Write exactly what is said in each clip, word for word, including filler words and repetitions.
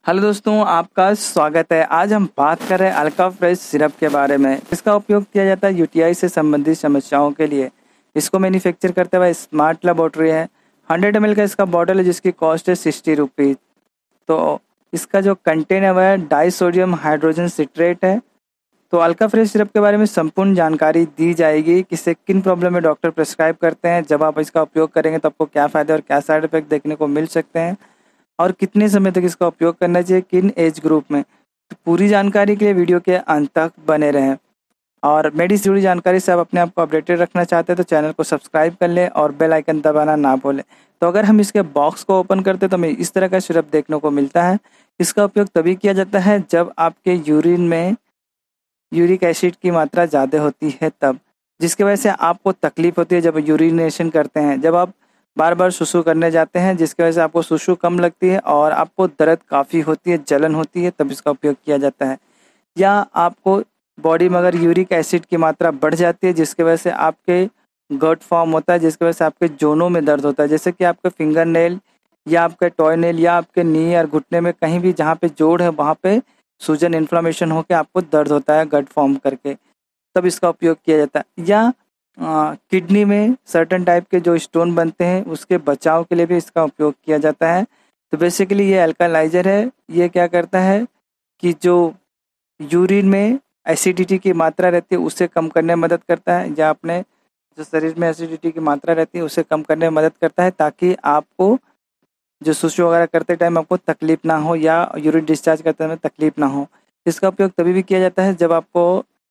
Hello दोस्तों, आपका स्वागत है। आज हम बात कर रहे हैं अल्का फ्रेश सिरप के बारे में। इसका उपयोग किया जाता है यूटीआई से संबंधित समस्याओं के लिए। इसको मैन्युफैक्चर करते हुए स्मार्ट लेबोरेटरी है। हंड्रेड एम एल का इसका बॉटल है जिसकी कॉस्ट है सिक्सटी रुपीज़। तो इसका जो कंटेन है वह डाई सोडियम हाइड्रोजन सिट्रेट है। तो अल्का फ्रेश सिरप के बारे में संपूर्ण जानकारी दी जाएगी, किससे किन प्रॉब्लम में डॉक्टर प्रेस्क्राइब करते हैं, जब आप इसका उपयोग करेंगे तो आपको क्या फ़ायदे और क्या साइड इफेक्ट देखने को मिल सकते हैं, और कितने समय तक इसका उपयोग करना चाहिए, किन एज ग्रुप में। तो पूरी जानकारी के लिए वीडियो के अंत तक बने रहें। और मेरी से जुड़ी जानकारी से आप अपने आप को अपडेटेड रखना चाहते हैं तो चैनल को सब्सक्राइब कर लें और बेल आइकन दबाना ना भूलें। तो अगर हम इसके बॉक्स को ओपन करते तो हमें इस तरह का सिरप देखने को मिलता है। इसका उपयोग तभी किया जाता है जब आपके यूरिन में यूरिक एसिड की मात्रा ज़्यादा होती है तब, जिसकी वजह से आपको तकलीफ होती है जब यूरिनेशन करते हैं, जब आप बार बार सुसु करने जाते हैं, जिसकी वजह से आपको सुसु कम लगती है और आपको दर्द काफ़ी होती है, जलन होती है, तब इसका उपयोग किया जाता है। या आपको बॉडी में अगर यूरिक एसिड की मात्रा बढ़ जाती है जिसकी वजह से आपके गट फॉर्म होता है, जिसकी वजह से आपके जोनों में दर्द होता है, जैसे कि आपके फिंगर नेल या आपके टॉय नेल या आपके नी और घुटने में कहीं भी जहाँ पे जोड़ है वहाँ पे सूजन इन्फ्लामेशन होकर आपको दर्द होता है गट फॉर्म करके, तब इसका उपयोग किया जाता है। या आ, किडनी में सर्टन टाइप के जो स्टोन बनते हैं उसके बचाव के लिए भी इसका उपयोग किया जाता है। तो बेसिकली ये अल्कालाइजर है। ये क्या करता है कि जो यूरिन में एसिडिटी की मात्रा रहती है उसे कम करने में मदद करता है, या अपने जो शरीर में एसिडिटी की मात्रा रहती है उसे कम करने में मदद करता है, ताकि आपको जो सुसु वगैरह करते टाइम आपको तकलीफ ना हो या यूरिन डिस्चार्ज करते समय तकलीफ ना हो। इसका उपयोग तभी भी किया जाता है जब आपको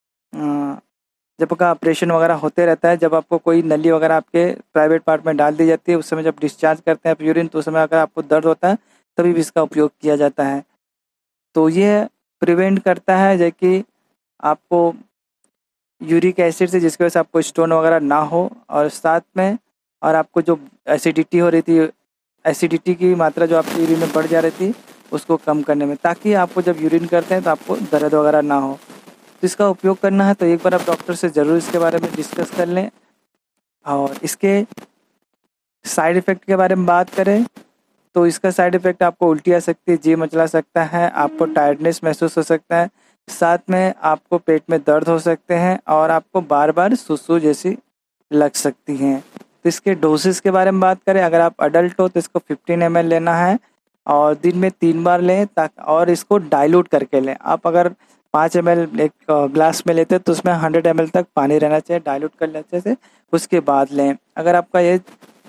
जब आपका ऑपरेशन वगैरह होते रहता है, जब आपको कोई नली वगैरह आपके प्राइवेट पार्ट में डाल दी जाती है, उस समय जब डिस्चार्ज करते हैं आप यूरिन, तो उस समय अगर आपको दर्द होता है तभी भी इसका उपयोग किया जाता है। तो ये प्रिवेंट करता है जो कि आपको यूरिक एसिड से, जिसकी वजह से आपको स्टोन वगैरह ना हो, और साथ में और आपको जो एसिडिटी हो रही थी, एसिडिटी की मात्रा जो आपकी यूरिन में बढ़ जा रही थी उसको कम करने में, ताकि आपको जब यूरिन करते हैं तो आपको दर्द वगैरह ना हो। तो इसका उपयोग करना है तो एक बार आप डॉक्टर से ज़रूर इसके बारे में डिस्कस कर लें। और इसके साइड इफ़ेक्ट के बारे में बात करें तो इसका साइड इफ़ेक्ट आपको उल्टी आ सकती है, जी मचला सकता है, आपको टायर्डनेस महसूस हो सकता है, साथ में आपको पेट में दर्द हो सकते हैं और आपको बार बार सुसु जैसी लग सकती हैं। तो इसके डोसेस के बारे में बात करें, अगर आप अडल्ट हो तो इसको फिफ्टीन एम एल लेना है और दिन में तीन बार लें, ताकि और इसको डाइल्यूट करके लें। आप अगर पाँच एम एल एक ग्लास में लेते हैं तो उसमें हंड्रेड एम एल तक पानी रहना चाहिए, डाइल्यूट कर लें अच्छे से, उसके बाद लें। अगर आपका एज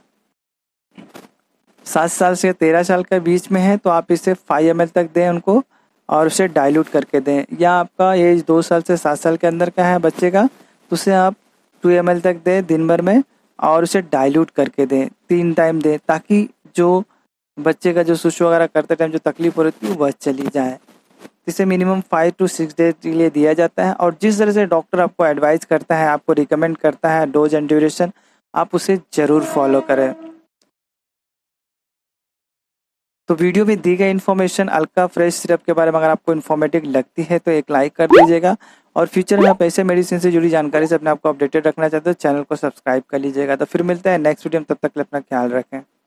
सात साल से तेरह साल के बीच में है तो आप इसे फाइव एम एल तक दें उनको और उसे डाइल्यूट करके दें। या आपका एज दो साल से सात साल के अंदर का है बच्चे का तो उसे आप टू एम एल तक दें दिन भर में और उसे डाइल्यूट करके दें, तीन टाइम दें, ताकि जो बच्चे का जो सुसु वगैरह करते टाइम जो तकलीफ हो रही थी वह चली जाए। इसे minimum five to six days के लिए दिया जाता है, और जिस तरह से डॉक्टर आपको एडवाइस करता है, आपको रिकमेंड करता है डोज एंड ड्यूरेशन, आप उसे ज़रूर फॉलो करें। तो वीडियो में दी गई इन्फॉर्मेशन अल्का फ्रेश सिरप के बारे में अगर आपको इन्फॉर्मेटिव लगती है तो एक लाइक कर दीजिएगा, और फ्यूचर में आप ऐसे मेडिसिन से जुड़ी जानकारी से अपने आपको अपडेटेड रखना चाहते हो चैनल को सब्सक्राइब कर लीजिएगा। तो फिर मिलते हैं नेक्स्ट वीडियो में, तब तक के लिए अपना ख्याल रखें।